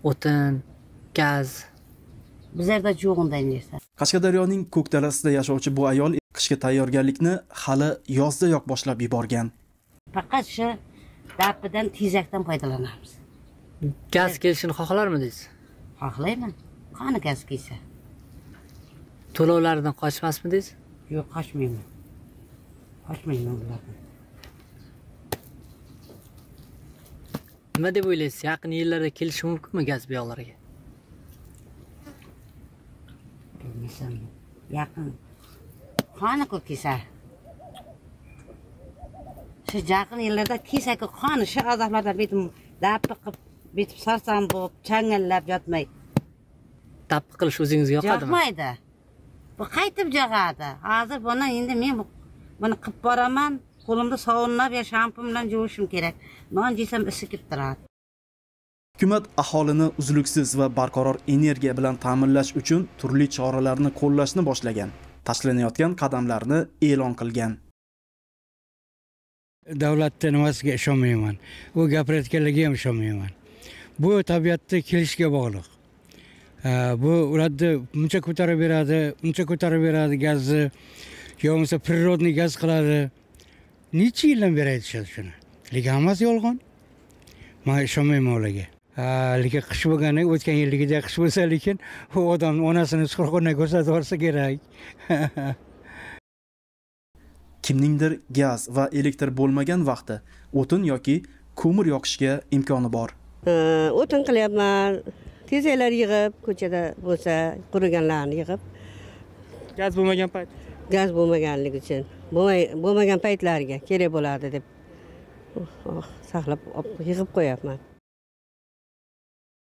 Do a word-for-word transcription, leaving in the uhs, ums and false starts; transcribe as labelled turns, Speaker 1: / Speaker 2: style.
Speaker 1: o'tin, gaz.
Speaker 2: Bizlarda yo'q unday narsa.
Speaker 3: Qashqadaryoning Ko'kdalasida yashovchi bu ayol qishga tayyorgarlikni hali yozdayoq boshlab yuborgan.
Speaker 2: Faqat shu dapidan tezakdan foydalanamiz.
Speaker 1: Gaz kelishini xohlarmidingiz?
Speaker 2: Xohlayman. Qani gaz kelsa?
Speaker 1: To'lovlardan qochmasmidingiz?
Speaker 2: Yo'q, qochmayman. Qochmayman ulardan.
Speaker 1: Nima deb o'ylaysiz? Yaqin yillarda kelishi mumkinmi gaz bu yoqlarga?
Speaker 2: Bilmasam. Yaqin. Qani kelsa? Shu yaqin yillarda kelsa-ku qani shu azoblardan betim dappi qilib, betib sarsam bo'lib, changallab yotmay.
Speaker 1: Dappi qilish o'zingizga yoqadimi?
Speaker 2: Yoqmaydi. Bu qaytib jag'adi. Hozir buni endi men buni qilib boraman. Qo'limda sovunlab ya shampun bilan yuvishim kerak. Non yesam isi ketib turadi.
Speaker 3: Hukumat aholini uzluksiz va barqaror energiya bilan ta'minlash uchun turli choralarni qo'llashni boshlagan. Tashlanayotgan qadamlarni e'lon qilgan.
Speaker 4: Davlatda nimasiga ishonmayman. U gapirayotganligiga ham ishonmayman. Bu tabiatda kelishga bog'liq. Bu ularni buncha ko'tarib beradi, buncha ko'tarib beradi gazni, yo'qsa prirodniy gaz qiladi. Necha yildan beri aytishadi shuni. Lekin hammasi yolg'on. Men ishonmayman ularga. Lekin qish bo'lgani, o'tgan yilligidek qish bo'lsa, lekin u odam onasini chiqarib ko'rsatib olsa kerak.
Speaker 3: Kimningdir gaz va elektr bo'lmagan vaqti o'tin yoki ko'mir yoqishga imkoni bor.
Speaker 5: O'tin qilyapman. Tezaklar yig'ib, ko'chada bo'lsa, quriganlarni yig'ib.
Speaker 6: Gaz bo'lmagan payt.
Speaker 5: Gaz bo'lmaganligi uchun, bo'lmagan paytlarga kerak bo'ladi deb saqlab yig'ib qo'yapman.